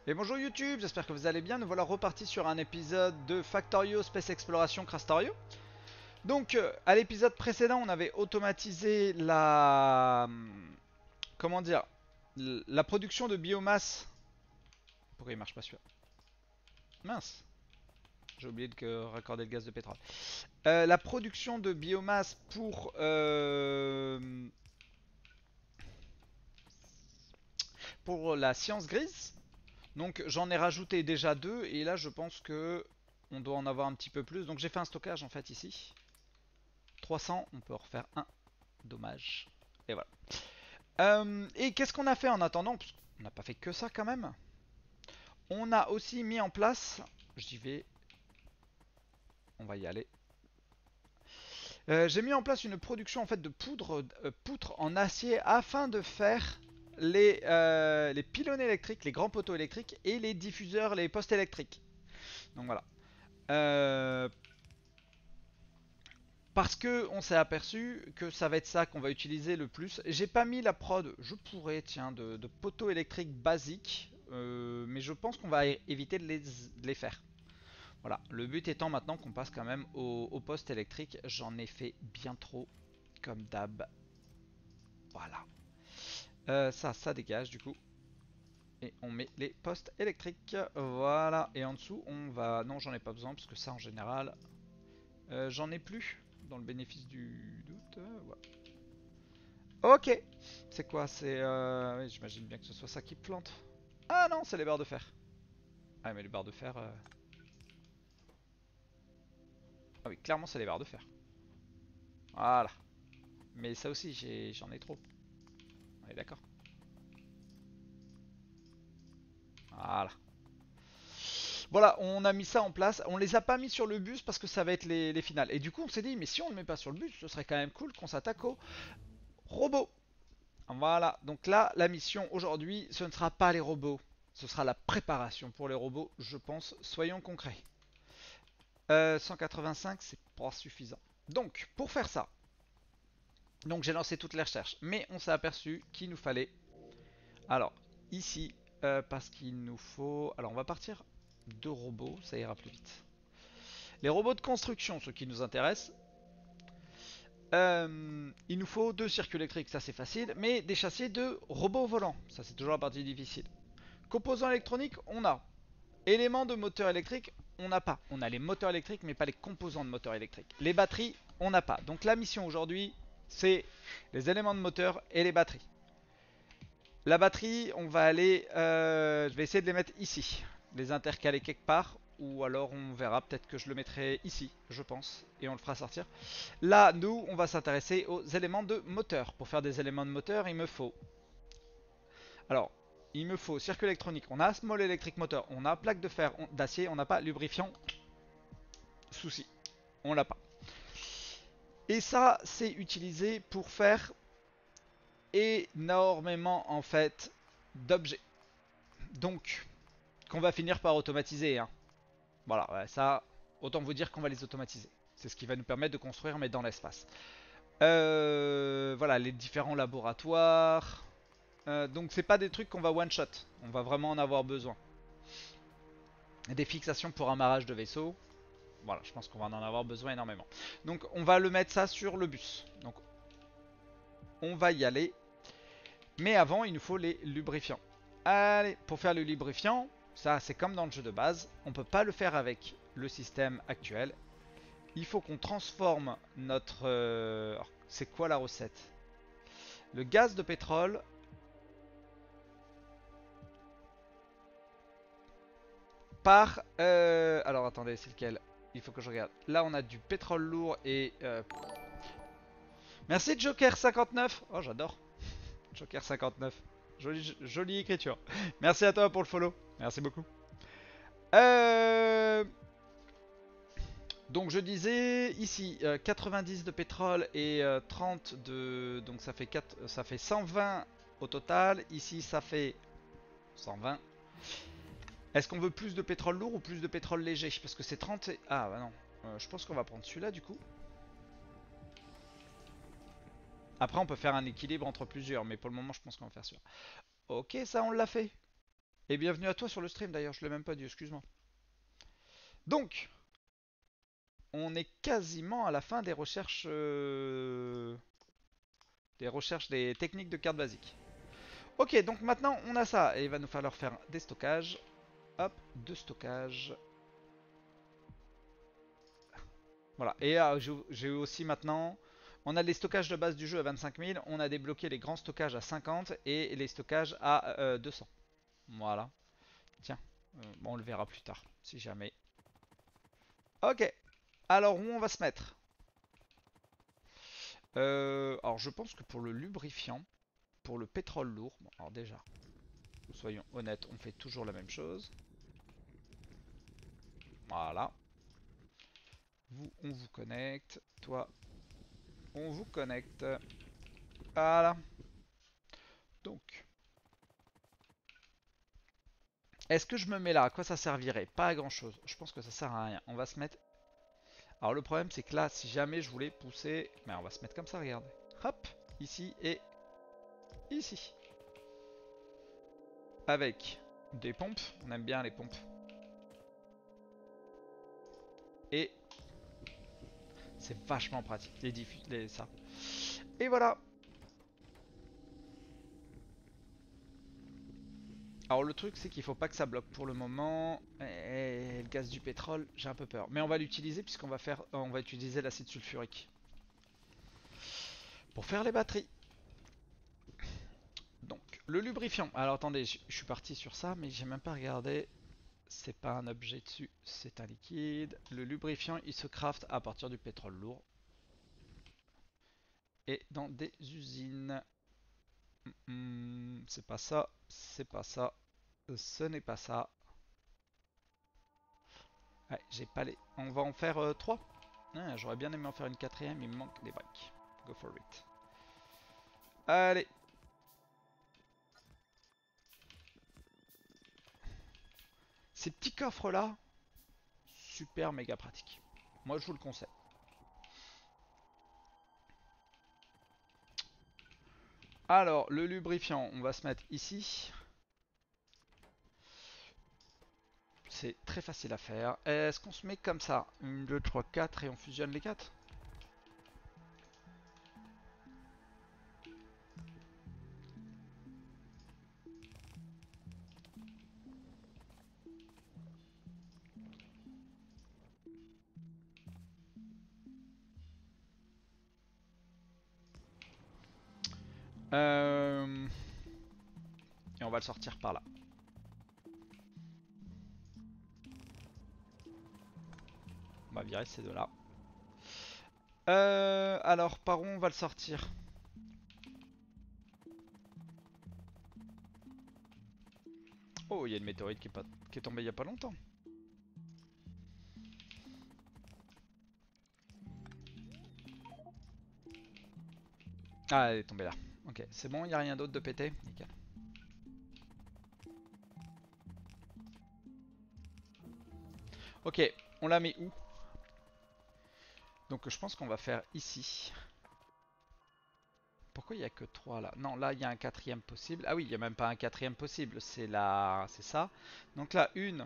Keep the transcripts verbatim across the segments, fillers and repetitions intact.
Et bonjour YouTube, j'espère que vous allez bien. Nous voilà repartis sur un épisode de Factorio Space Exploration Crastorio. Donc, euh, à l'épisode précédent, on avait automatisé la. Comment dire, la production de biomasse. Pourquoi il marche pas celui-là? Mince, j'ai oublié de raccorder le gaz de pétrole. Euh, la production de biomasse pour. euh, pour la science grise. Donc, j'en ai rajouté déjà deux. Et là, je pense que. On doit en avoir un petit peu plus. Donc, j'ai fait un stockage en fait ici. trois cents, on peut en refaire un. Dommage. Et voilà. Euh, et qu'est-ce qu'on a fait en attendant? Parce qu'on n'a pas fait que ça quand même. On a aussi mis en place. J'y vais. On va y aller. Euh, J'ai mis en place une production en fait de poudre, euh, poutres en acier afin de faire les, euh, les pylônes électriques, les grands poteaux électriques et les diffuseurs, les postes électriques. Donc voilà. Euh, Parce que on s'est aperçu que ça va être ça qu'on va utiliser le plus. J'ai pas mis la prod, je pourrais, tiens, de, de poteaux électriques basiques, euh, mais je pense qu'on va éviter de les, de les faire. Voilà, le but étant maintenant qu'on passe quand même au, au poste électrique. J'en ai fait bien trop, comme d'hab. Voilà. Euh, ça, ça dégage du coup. Et on met les postes électriques. Voilà. Et en dessous, on va... Non, j'en ai pas besoin parce que ça, en général, euh, j'en ai plus. Dans le bénéfice du doute. Euh, voilà. Ok. C'est quoi? C'est... Euh... Oui, j'imagine bien que ce soit ça qui plante. Ah non, c'est les barres de fer. Ah mais les barres de fer... euh, Ah oui, clairement c'est les barres de fer. Voilà. Mais ça aussi, j'en ai, ai trop. On est d'accord. Voilà. Voilà, on a mis ça en place. On les a pas mis sur le bus parce que ça va être les, les finales. Et du coup, on s'est dit, mais si on ne le met pas sur le bus, ce serait quand même cool qu'on s'attaque aux robots. Voilà, donc là, la mission aujourd'hui, ce ne sera pas les robots. Ce sera la préparation pour les robots, je pense. Soyons concrets. Euh, cent quatre-vingt-cinq, c'est pas suffisant. Donc, pour faire ça, donc j'ai lancé toutes les recherches. Mais on s'est aperçu qu'il nous fallait... Alors, ici, euh, parce qu'il nous faut... Alors, on va partir de robots, ça ira plus vite. Les robots de construction, ceux qui nous intéressent. Euh, il nous faut deux circuits électriques, ça c'est facile. Mais des châssis de robots volants, ça c'est toujours la partie difficile. Composants électroniques, on a. Éléments de moteur électrique, on n'a pas. On a les moteurs électriques, mais pas les composants de moteur électrique. Les batteries, on n'a pas. Donc la mission aujourd'hui, c'est les éléments de moteur et les batteries. La batterie, on va aller... Euh, je vais essayer de les mettre ici. Les intercaler quelque part. Ou alors on verra, peut-être que je le mettrai ici, je pense. Et on le fera sortir. Là, nous, on va s'intéresser aux éléments de moteur. Pour faire des éléments de moteur, il me faut... Alors, il me faut circuit électronique. On a small electric motor. On a plaque de fer d'acier. On n'a pas lubrifiant. Souci. On l'a pas. Et ça, c'est utilisé pour faire énormément, en fait, d'objets. Donc, qu'on va finir par automatiser. Hein. Voilà, ouais, ça, autant vous dire qu'on va les automatiser. C'est ce qui va nous permettre de construire, mais dans l'espace. Euh, voilà, les différents laboratoires. Euh, donc, c'est pas des trucs qu'on va one shot. On va vraiment en avoir besoin. Des fixations pour amarrage de vaisseau. Voilà, je pense qu'on va en avoir besoin énormément. Donc, on va le mettre ça sur le bus. Donc, on va y aller. Mais avant, il nous faut les lubrifiants. Allez, pour faire le lubrifiant, ça c'est comme dans le jeu de base, on ne peut pas le faire avec le système actuel. Il faut qu'on transforme notre... Euh, c'est quoi la recette? Le gaz de pétrole par... Euh, alors attendez, c'est lequel? Il faut que je regarde. Là on a du pétrole lourd et... Euh... Merci Joker cinquante-neuf. Oh j'adore. Joker cinquante-neuf. Jolie, jolie écriture. Merci à toi pour le follow. Merci beaucoup. Euh... Donc je disais ici euh, quatre-vingt-dix de pétrole et euh, trente de... Donc ça fait, quatre, ça fait cent vingt au total. Ici ça fait cent vingt. Est-ce qu'on veut plus de pétrole lourd ou plus de pétrole léger? Parce que c'est trente et... Ah bah non. Euh, je pense qu'on va prendre celui-là du coup. Après on peut faire un équilibre entre plusieurs. Mais pour le moment je pense qu'on va faire celui-là. Ok, ça on l'a fait. Et bienvenue à toi sur le stream d'ailleurs, je l'ai même pas dit, excuse-moi. Donc, on est quasiment à la fin des recherches, euh, des recherches des techniques de cartes basiques. Ok, donc maintenant on a ça, et il va nous falloir faire des stockages. Hop, deux stockages. Voilà, et euh, j'ai aussi maintenant, on a les stockages de base du jeu à vingt-cinq mille, on a débloqué les grands stockages à cinquante et les stockages à euh, deux cents. Voilà, tiens, euh, bon, on le verra plus tard, si jamais. Ok, alors où on va se mettre? euh, Alors je pense que pour le lubrifiant, pour le pétrole lourd, bon, alors déjà, soyons honnêtes, on fait toujours la même chose. Voilà, vous, on vous connecte, toi, on vous connecte. Voilà, donc... Est-ce que je me mets là? À quoi ça servirait? Pas à grand chose. Je pense que ça sert à rien. On va se mettre... Alors le problème c'est que là, si jamais je voulais pousser... Mais on va se mettre comme ça, regarde. Hop, ici et ici. Avec des pompes. On aime bien les pompes. Et c'est vachement pratique. Les diffus... Les... ça. Et voilà. Alors le truc c'est qu'il faut pas que ça bloque pour le moment. Et le gaz du pétrole, j'ai un peu peur. Mais on va l'utiliser puisqu'on va faire... On va utiliser l'acide sulfurique. Pour faire les batteries. Donc, le lubrifiant. Alors attendez, je suis parti sur ça, mais j'ai même pas regardé. C'est pas un objet dessus, c'est un liquide. Le lubrifiant, il se craft à partir du pétrole lourd. Et dans des usines. Hmm, c'est pas ça, c'est pas ça. Ce n'est pas ça. Ouais, j'ai pas les... On va en faire euh, trois. Ah, j'aurais bien aimé en faire une quatrième, il me manque des briques. Go for it. Allez. Ces petits coffres là, super méga pratique. Moi je vous le conseille. Alors, le lubrifiant, on va se mettre ici. C'est très facile à faire. Est-ce qu'on se met comme ça? un, deux, trois, quatre et on fusionne les quatre? Euh... Et on va le sortir par là. On va virer ces deux-là. Euh... Alors, par où on va le sortir? Oh, il y a une météorite qui est, pas... qui est tombée il y a pas longtemps. Ah, elle est tombée là. Ok, c'est bon, il n'y a rien d'autre de pété. Nickel. Ok, on la met où? Donc je pense qu'on va faire ici. Pourquoi il n'y a que trois là? Non, là il y a un quatrième possible. Ah oui, il n'y a même pas un quatrième possible. C'est là, c'est ça. Donc là, une,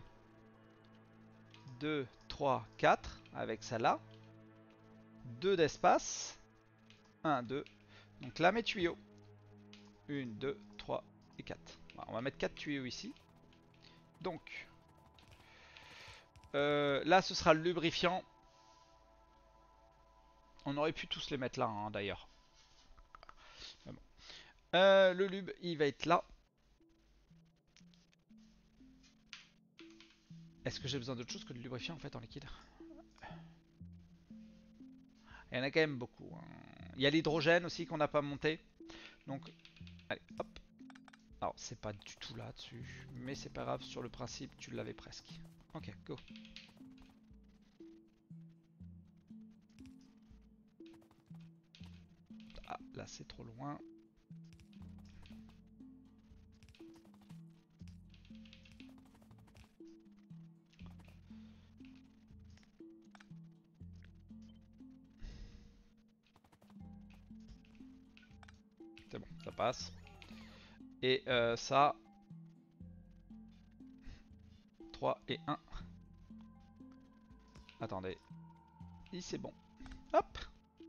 deux, trois, quatre. Avec celle-là. deux d'espace. un, deux. Donc là, mes tuyaux. un, deux, trois et quatre. On va mettre quatre tuyaux ici. Donc, euh, là, ce sera le lubrifiant. On aurait pu tous les mettre là, hein, d'ailleurs. Bon. Euh, le lube, il va être là. Est-ce que j'ai besoin d'autre chose que de lubrifiant en fait en liquide? Il y en a quand même beaucoup. Hein. Il y a l'hydrogène aussi qu'on n'a pas monté. Donc, allez, hop. Alors, c'est pas du tout là-dessus. Mais c'est pas grave, sur le principe, tu l'avais presque. Ok, go. Ah, là c'est trop loin. C'est bon, ça passe. Et euh, ça... trois et un. Attendez. Et c'est bon. Hop.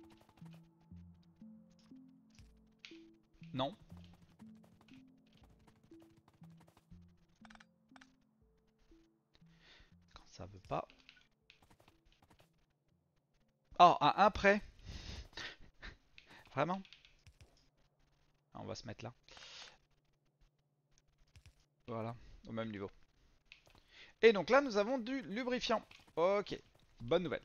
Non. Quand ça veut pas. Oh, à un près. Vraiment? On va se mettre là. Voilà, au même niveau. Et donc là, nous avons du lubrifiant. Ok, bonne nouvelle.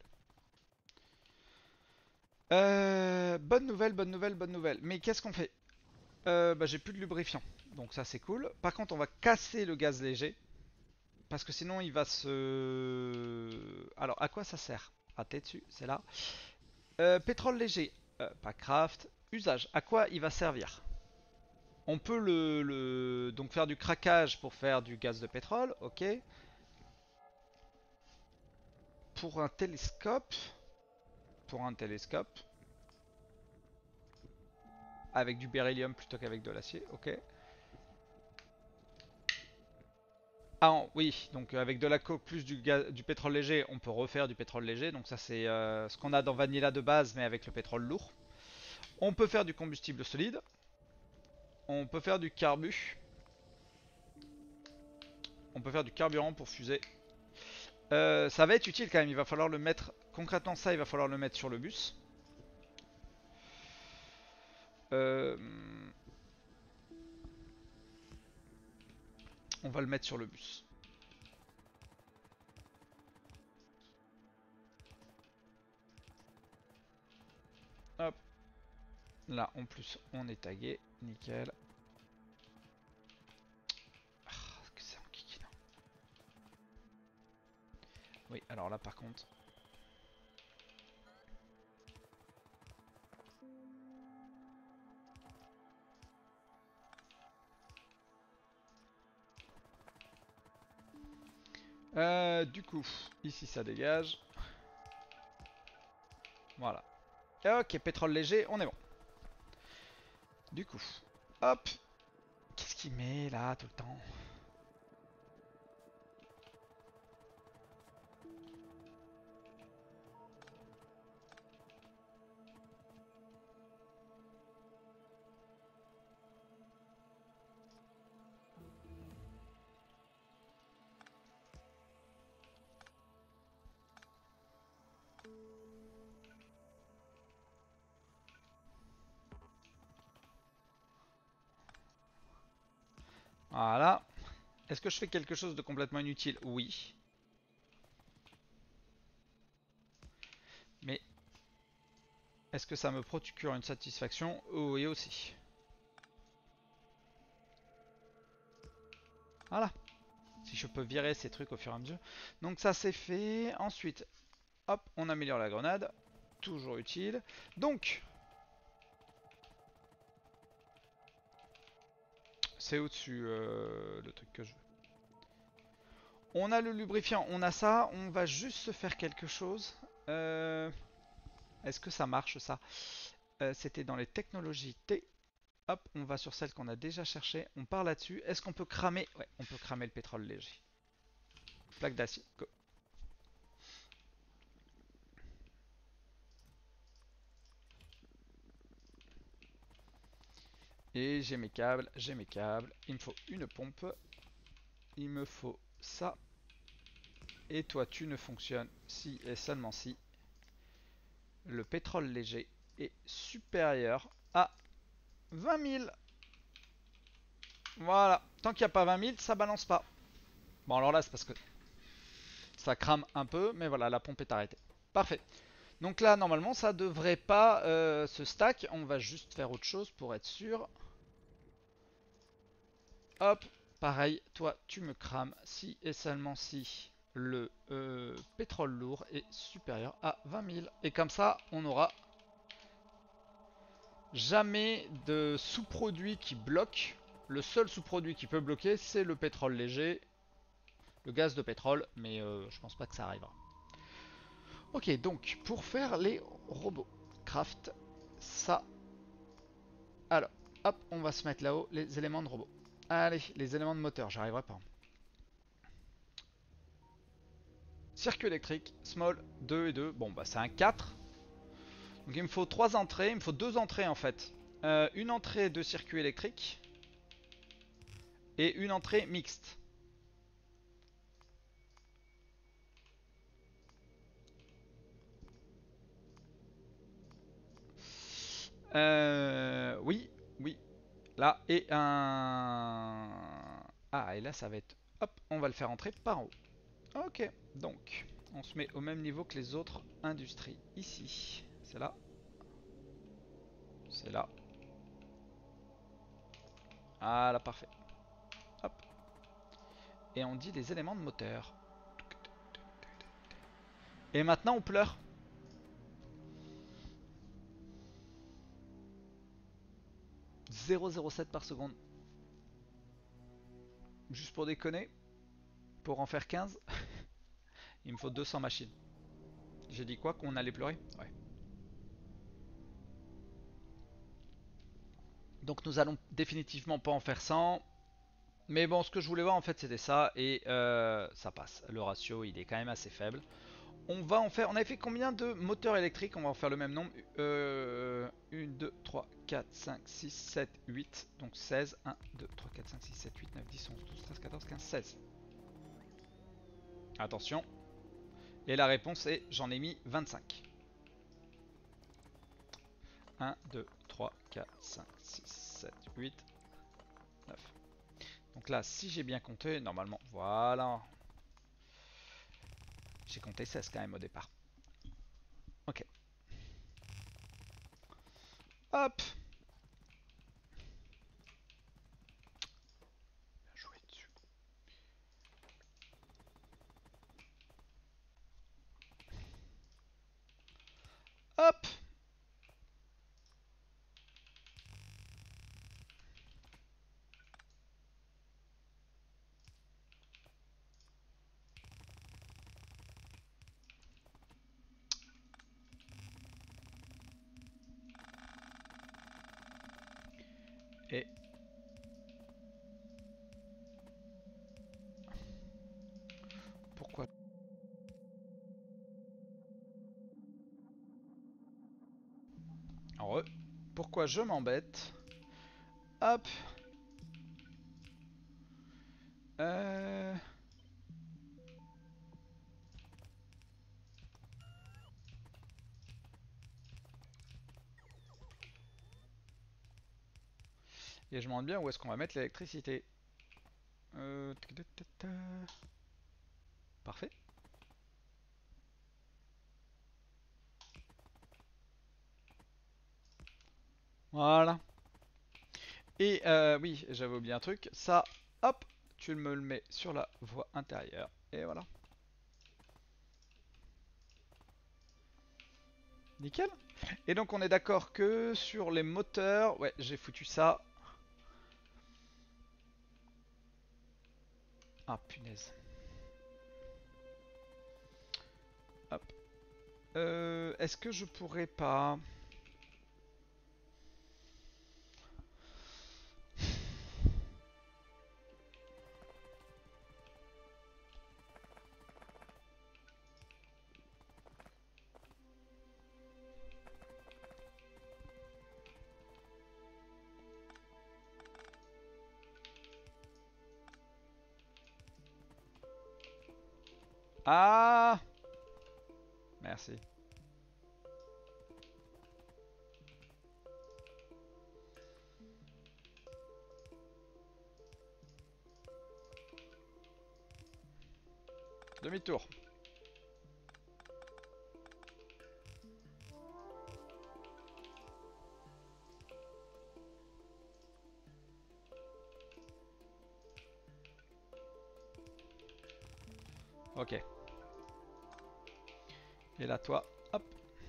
Euh, bonne nouvelle, bonne nouvelle, bonne nouvelle. Mais qu'est-ce qu'on fait? euh, Bah j'ai plus de lubrifiant. Donc ça c'est cool. Par contre, on va casser le gaz léger. Parce que sinon, il va se... Alors, à quoi ça sert? Ah, t'es dessus, c'est là. Euh, pétrole léger. Euh, pas craft. Usage. À quoi il va servir? On peut le, le- donc faire du craquage pour faire du gaz de pétrole, ok. Pour un télescope, pour un télescope, avec du beryllium plutôt qu'avec de l'acier, ok. Ah en- oui, donc avec de la coke plus du, gaz, du pétrole léger, on peut refaire du pétrole léger. Donc ça c'est euh, ce qu'on a dans Vanilla de base, mais avec le pétrole lourd. On peut faire du combustible solide. On peut faire du carbu. On peut faire du carburant pour fusée. Euh, ça va être utile quand même, il va falloir le mettre... Concrètement ça, il va falloir le mettre sur le bus. Euh, on va le mettre sur le bus. Hop. Là en plus on est tagué. Nickel. Ah, que c'est un kikina. Oui, alors là par contre... Euh, du coup, ici ça dégage. Voilà. Ok, pétrole léger, on est bon. Du coup, hop. Qu'est-ce qu'il met là tout le temps? Voilà. Est-ce que je fais quelque chose de complètement inutile? Oui. Mais est-ce que ça me procure une satisfaction? Oui aussi. Voilà. Si je peux virer ces trucs au fur et à mesure. Donc ça c'est fait. Ensuite, hop, on améliore la grenade. Toujours utile. Donc, c'est au-dessus euh, le truc que je veux. On a le lubrifiant, on a ça. On va juste se faire quelque chose. Euh, Est-ce que ça marche ça? Euh, C'était dans les technologies T. Hop, on va sur celle qu'on a déjà cherchée. On part là-dessus. Est-ce qu'on peut cramer? Ouais, on peut cramer le pétrole léger. Plaque d'acier. Go. Et j'ai mes câbles, j'ai mes câbles. Il me faut une pompe. Il me faut ça. Et toi, tu ne fonctionnes si et seulement si le pétrole léger est supérieur à vingt mille. Voilà. Tant qu'il n'y a pas vingt mille, ça balance pas. Bon, alors là, c'est parce que ça crame un peu. Mais voilà, la pompe est arrêtée. Parfait. Donc là, normalement, ça devrait pas euh, se stack. On va juste faire autre chose pour être sûr. Hop. Pareil, toi, tu me crames si et seulement si le euh, pétrole lourd est supérieur à vingt mille. Et comme ça, on aura jamais de sous-produit qui bloque. Le seul sous-produit qui peut bloquer, c'est le pétrole léger, le gaz de pétrole, mais euh, je pense pas que ça arrivera. Ok, donc pour faire les robots, craft ça. Alors, hop, on va se mettre là-haut les éléments de robot. Allez, les éléments de moteur, j'arriverai pas. Circuit électrique, small, deux et deux. Bon, bah c'est un quatre. Donc il me faut trois entrées. Il me faut deux entrées en fait. Euh, une entrée de circuit électrique. Et une entrée mixte. Euh, oui, oui. Là, et un... Ah, et là ça va être... Hop, on va le faire entrer par en haut. Ok, donc, on se met au même niveau que les autres industries. Ici, c'est là. C'est là. Voilà, parfait. Hop. Et on dit les éléments de moteur. Et maintenant on pleure. zéro virgule zéro sept par seconde. Juste pour déconner. Pour en faire quinze. Il me faut deux cents machines. J'ai dit quoi? Qu'on allait pleurer? Ouais. Donc nous allons définitivement pas en faire cent. Mais bon, ce que je voulais voir en fait c'était ça. Et euh, ça passe. Le ratio il est quand même assez faible. On va en faire... On avait fait combien de moteurs électriques? On va en faire le même nombre. Euh, un, deux, trois, quatre, cinq, six, sept, huit. Donc seize. un, deux, trois, quatre, cinq, six, sept, huit, neuf, dix, onze, douze, treize, quatorze, quinze, seize. Attention. Et la réponse est j'en ai mis vingt-cinq. un, deux, trois, quatre, cinq, six, sept, huit, neuf. Donc là, si j'ai bien compté, normalement, voilà. J'ai compté seize quand même au départ. Ok. Hop. Bien joué dessus. Hop. Et pourquoi Alors, pourquoi je m'embête? Hop. Euh... Et je me demande bien où est-ce qu'on va mettre l'électricité. Euh... Parfait. Voilà. Et euh, oui, j'avais oublié un truc. Ça, hop, tu me le mets sur la voie intérieure. Et voilà. Nickel. Et donc on est d'accord que sur les moteurs... Ouais, j'ai foutu ça. Ah, punaise. Hop. Euh, Est-ce que je pourrais pas... Ah! Merci. Demi-tour. Ok. Et là, toi, hop.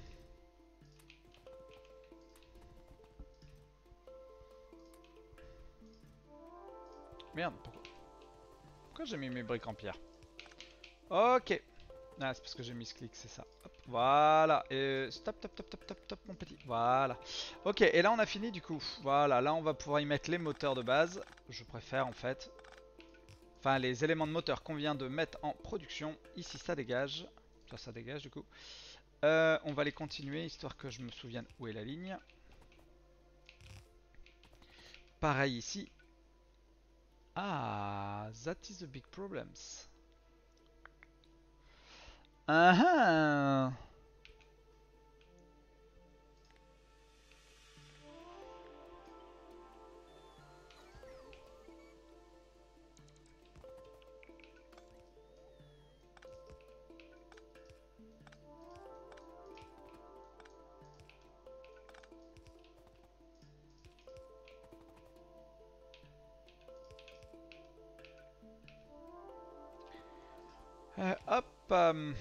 Merde, pourquoi, pourquoi j'ai mis mes briques en pierre? Ok. Ah, c'est parce que j'ai mis ce clic, c'est ça. Hop, voilà. Et stop, stop, stop, stop, stop, stop, mon petit. Voilà. Ok, et là on a fini du coup. Voilà, là on va pouvoir y mettre les moteurs de base. Je préfère en fait. Enfin, les éléments de moteur qu'on vient de mettre en production. Ici, ça dégage. Ça, ça dégage du coup. Euh, on va les continuer, histoire que je me souvienne où est la ligne. Pareil ici. Ah, that is the big problems. Ah ah. Euh, hop. euh,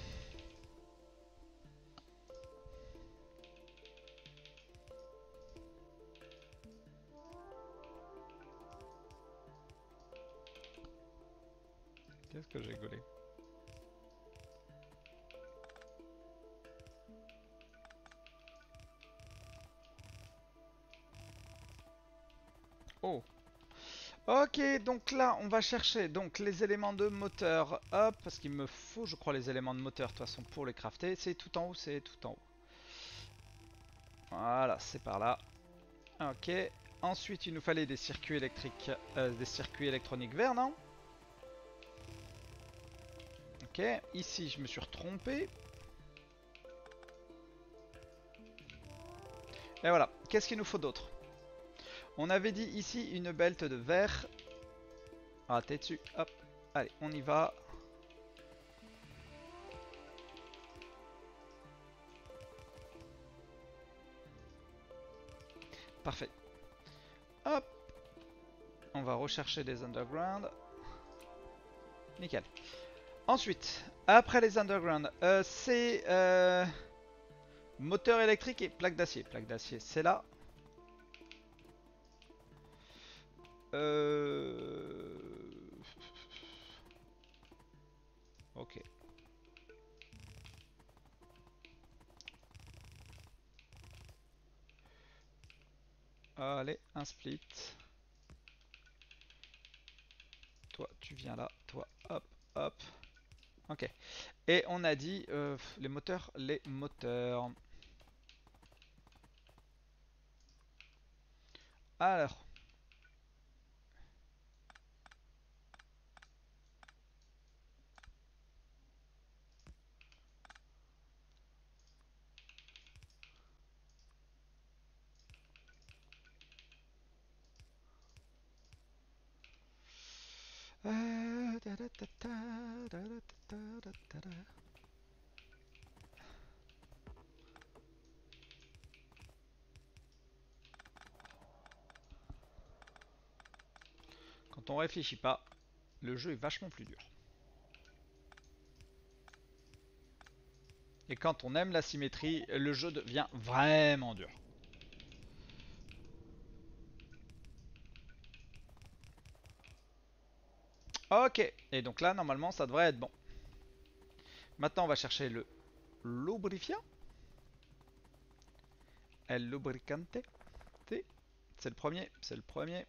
Qu'est-ce que j'ai gaulé? Oh. Ok, donc là, on va chercher donc les éléments de moteur. Hop, parce qu'il me faut, je crois, les éléments de moteur de toute façon pour les crafter. C'est tout en haut, c'est tout en haut. Voilà, c'est par là. Ok. Ensuite, il nous fallait des circuits électriques, euh, des circuits électroniques verts, non? Ok. Ici, je me suis retrompé. Et voilà. Qu'est-ce qu'il nous faut d'autre? On avait dit ici une belt de verre. Ah, t'es dessus. Hop. Allez, on y va. Parfait. Hop. On va rechercher des underground. Nickel. Ensuite, après les underground, euh, c'est euh, moteur électrique et plaque d'acier. Plaque d'acier, c'est là. Euh... Ok. Allez, un split. Toi, tu viens là. Toi, hop, hop. Ok. Et on a dit euh, les moteurs, les moteurs. Alors. Euh, da, da, da, da, da, da, da, da, da. Quand on réfléchit pas, le jeu est vachement plus dur. Et quand on aime la symétrie, le jeu devient vraiment dur. Ok, et donc là, normalement, ça devrait être bon. Maintenant, on va chercher le lubrifiant. El lubricante. C'est le premier, c'est le premier.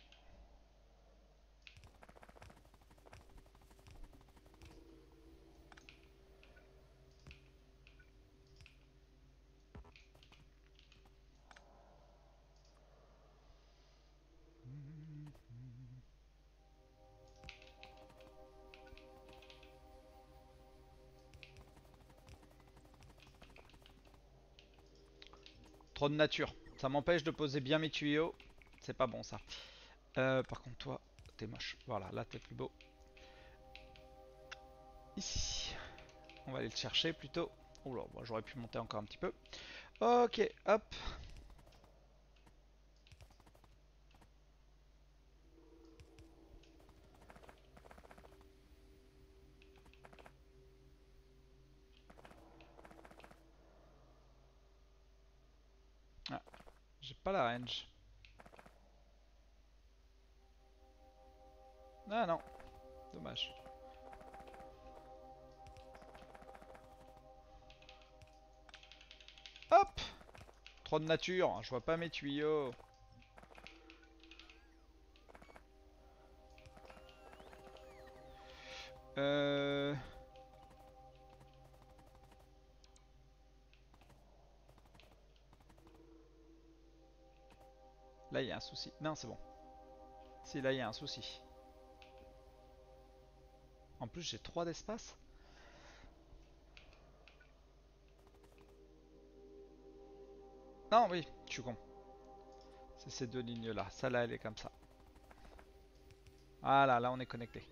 Trop de nature. Ça m'empêche de poser bien mes tuyaux. C'est pas bon ça. Euh, par contre, toi, t'es moche. Voilà, là, t'es plus beau. Ici. On va aller le chercher plutôt. Oula, bon, j'aurais pu monter encore un petit peu. Ok, hop. Ah, j'ai pas la range. Ah non, dommage. Hop. Trop de nature, je vois pas mes tuyaux. Euh... Là, il y a un souci. Non, c'est bon. Si, là, il y a un souci. En plus, j'ai trois d'espace. Non, oui, je suis con. C'est ces deux lignes-là. Ça, là, elle est comme ça. Voilà, là, on est connecté.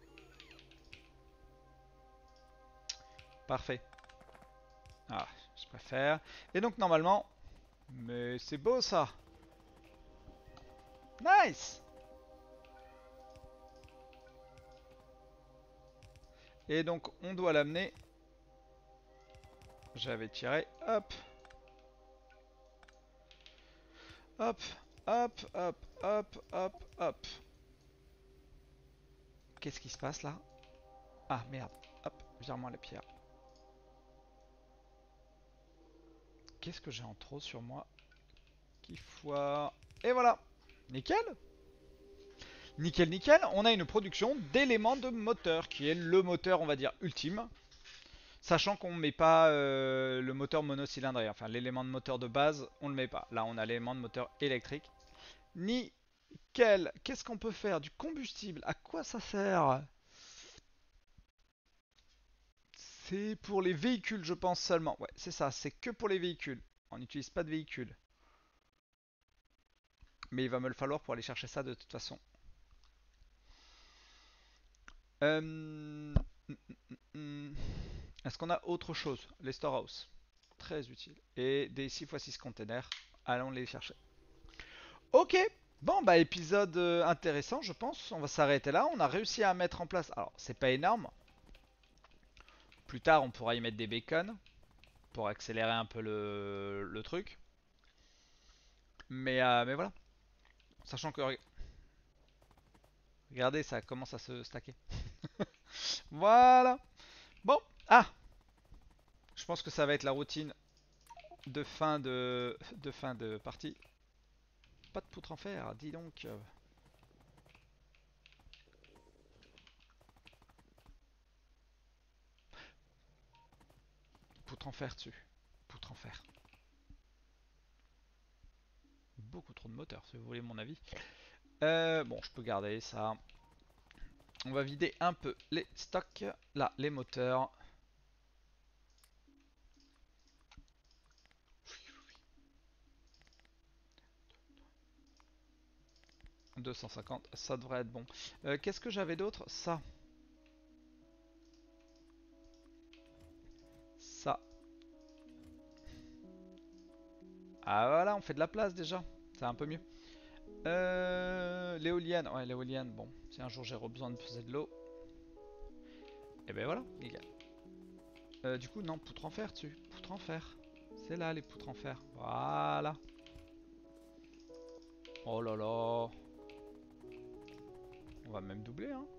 Parfait. Ah, je préfère. Et donc, normalement... Mais c'est beau, ça. Nice! Et donc, on doit l'amener. J'avais tiré. Hop. Hop, hop, hop, hop, hop, hop. Qu'est-ce qui se passe là? Ah merde. Hop, vire-moi la pierre. Qu'est-ce que j'ai en trop sur moi? Qui foire. Et voilà. Nickel. Nickel, nickel. On a une production d'éléments de moteur, qui est le moteur, on va dire, ultime. Sachant qu'on ne met pas euh, le moteur monocylindré. Enfin, l'élément de moteur de base, on ne le met pas. Là, on a l'élément de moteur électrique. Nickel. Qu'est-ce qu'on peut faire? Du combustible. À quoi ça sert? C'est pour les véhicules, je pense seulement. Ouais, c'est ça. C'est que pour les véhicules. On n'utilise pas de véhicules. Mais il va me le falloir pour aller chercher ça de toute façon. Euh... Est-ce qu'on a autre chose? Les storehouse. Très utile. Et des six fois six containers. Allons les chercher. Ok. Bon, bah épisode euh, intéressant, je pense. On va s'arrêter là. On a réussi à mettre en place... Alors, c'est pas énorme. Plus tard, on pourra y mettre des bacons. Pour accélérer un peu le, le truc. Mais, euh, mais voilà. Sachant que... Regardez, ça commence à se stacker. Voilà. Bon. Ah. Je pense que ça va être la routine de fin de, de fin de partie. Pas de poutre en fer, dis donc. Poutre en fer dessus. Poutre en fer. Beaucoup trop de moteurs, si vous voulez mon avis. Euh, bon, je peux garder ça. On va vider un peu les stocks. Là, les moteurs. deux cent cinquante, ça devrait être bon. Euh, Qu'est-ce que j'avais d'autre? Ça. Ça. Ah voilà, on fait de la place déjà. C'est un peu mieux. Euh, l'éolienne. Ouais, l'éolienne, bon. Si un jour j'ai besoin de poser de l'eau. Et ben voilà, nickel. Euh, du coup, non, poutre en fer dessus. Poutre en fer. C'est là les poutres en fer. Voilà. Oh là là. On va même doubler, hein.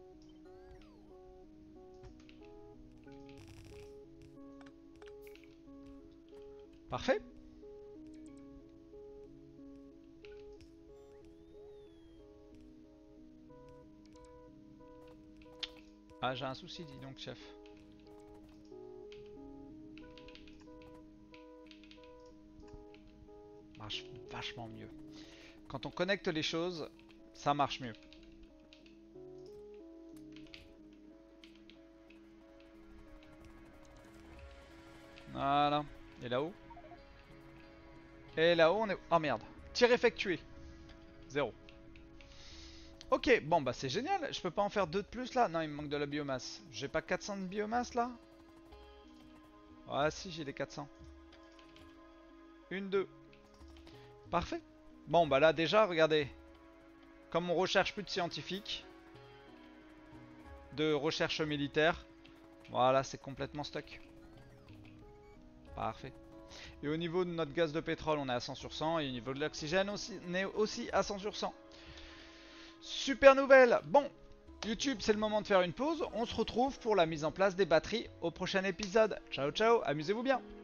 Parfait. Ah, j'ai un souci, dis donc, chef. Marche vachement mieux. Quand on connecte les choses, ça marche mieux. Voilà. Et là-haut? Et là-haut, on est... Oh merde. Tir effectué. Zéro. Ok, bon bah c'est génial. Je peux pas en faire deux de plus là? Non, il me manque de la biomasse. J'ai pas quatre cents de biomasse là? Ah si, j'ai les quatre cents. Une, deux. Parfait. Bon bah là déjà, regardez. Comme on recherche plus de scientifiques, de recherche militaire, voilà, c'est complètement stock. Parfait. Et au niveau de notre gaz de pétrole, on est à cent sur cent. Et au niveau de l'oxygène, aussi, on est aussi à cent sur cent. Super nouvelle. Bon, YouTube, c'est le moment de faire une pause. On se retrouve pour la mise en place des batteries au prochain épisode. Ciao, ciao, amusez-vous bien.